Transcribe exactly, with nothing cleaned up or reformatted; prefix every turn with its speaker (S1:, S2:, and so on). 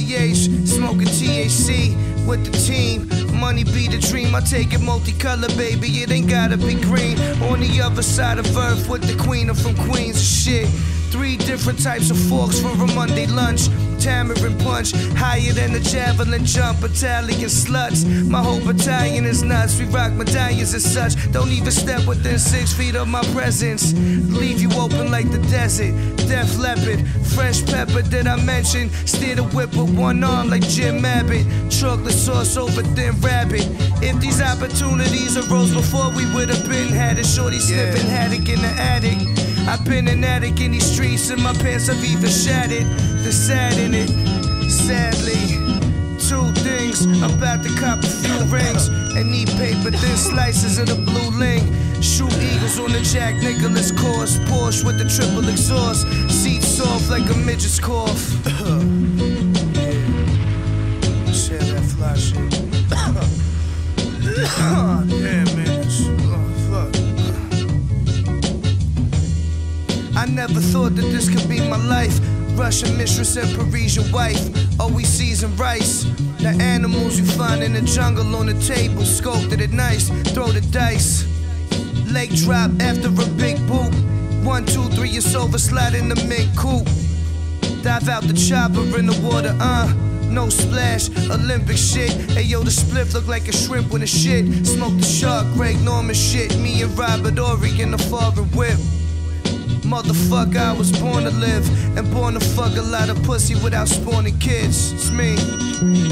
S1: T H, smoking T H C with the team. Money be the dream, I take it multicolored, baby, it ain't gotta be green. On the other side of earth with the queen, I'm from Queens, shit. Three different types of forks for a Monday lunch. Tamarind punch, higher than a javelin jump. Italian sluts, my whole battalion is nuts. We rock medallions and such. Don't even step within six feet of my presence. Leave you open like the desert. Def Leppard, fresh pepper that I mentioned. Steer the whip with one arm like Jim Abbott. Chocolate sauce over thin rabbit. If these opportunities arose before, we would've been had it. Shorty sniffing haddock in the attic. I've been an addict in these streets and my pants have even shattered. The sad in it, sadly. Two things, I'm about to cop a few rings and need paper, thin slices of the blue link. Shoot eagles on the Jack Nicholas course. Porsche with the triple exhaust. Seats soft like a midget's cough. Yeah, share that fly shit. Yeah, man. Oh, fuck. I never thought that this could be my life. Russian mistress and Parisian wife. Always seasoned rice. The animals you find in the jungle on the table. Sculpted it nice. Throw the dice. Leg drop after a big boot. One, two, three, it's over. Slide in the mink coupe. Dive out the chopper in the water, uh. No splash, Olympic shit. Ayo, the spliff look like a shrimp with a shit. Smoke the shark, Greg Norman shit. Me and Robert Ory in the foreign whip. Motherfucker, I was born to live and born to fuck a lot of pussy without spawning kids. It's me.